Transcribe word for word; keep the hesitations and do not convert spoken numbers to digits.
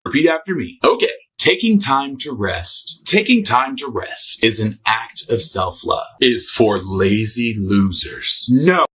Repeat after me. Okay. Taking time to rest. Taking time to rest is an act of self-love. Is for lazy losers. No.